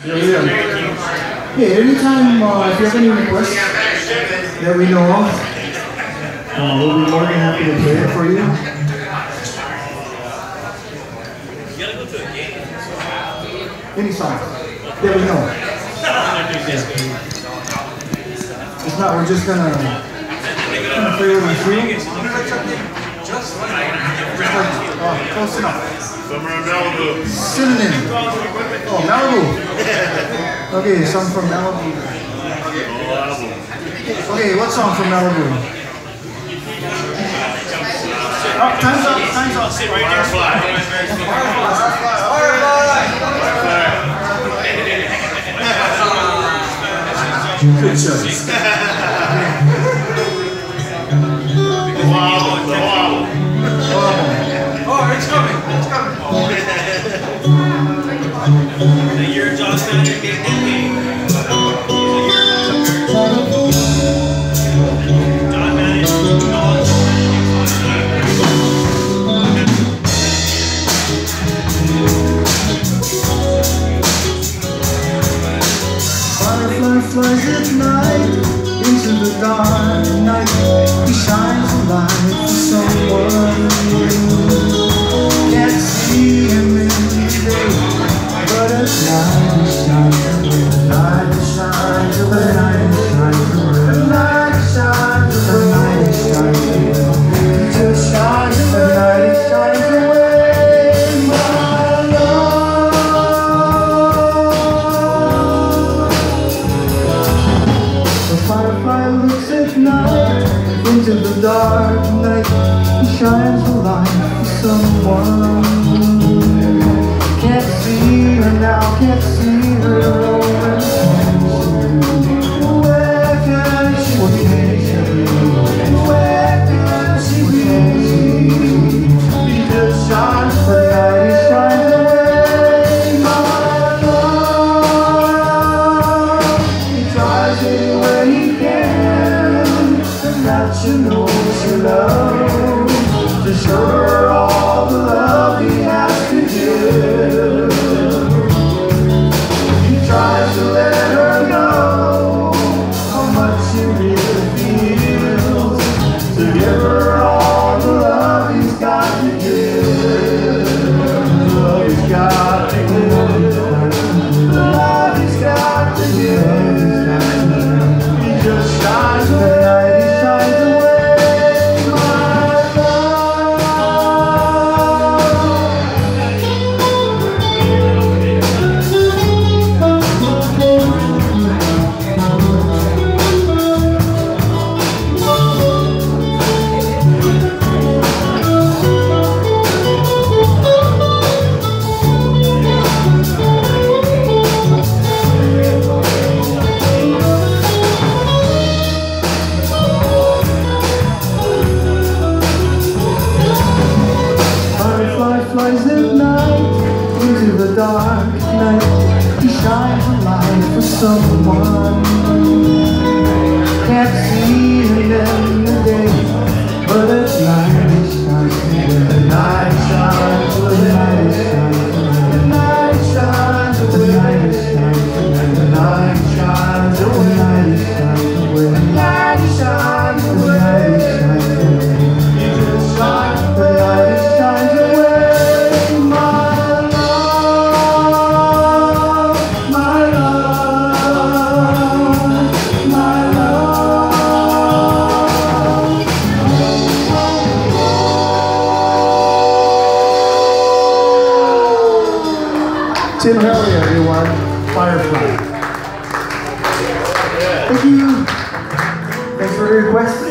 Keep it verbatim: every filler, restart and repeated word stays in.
Yeah, yeah. Hey, anytime uh, if you have any requests that we know of, uh, we'll be more than happy to play it for you. Any song that we know. If not, we're just gonna, gonna play with a few. Just like, oh, close enough. Somewhere in Malibu. Synonym. Oh, Malibu. Okay, song from Malibu. Okay, what song from Malibu? Oh, time's up, time's up. Firefly. Good choice. Wobble, the wobble. Oh, it's coming, it's coming. The year John Snyder gave me. John managed to knowledge. Firefly flies at night into the dark night. He shines a light for someone new. Can't see him in the day, but at night he shines away. The night he shines away. The night he shines away. The night he shines away. The night he shines away. He just shines away. The night he shines away. My love. The firefly looks at night into the dark night. He shines a light for someone. Can't see her now, can't see her over. Where can she be? Where can she be? He just shines the night, he shines away. My love, he tries any way he can, and that you know she loves, to show her all the love he has to give. He tries to let her know how much he really feels, to give her all the love he's got to give. The love he's got to give. The love he's got to give. He just shines away. He shines away. My love. Firefly flies at night into the dark night. He shines a light for someone. Can't see him in the day, but at night he shines away. The night shines away. The night shines away. The night shines away. The night shines away. The night shines away. The night shines away. The night shines away. He just shines. The night shines away. My love, my love, my love. Tim Hurley, everyone. Firefly. Thank you. Thanks for the request.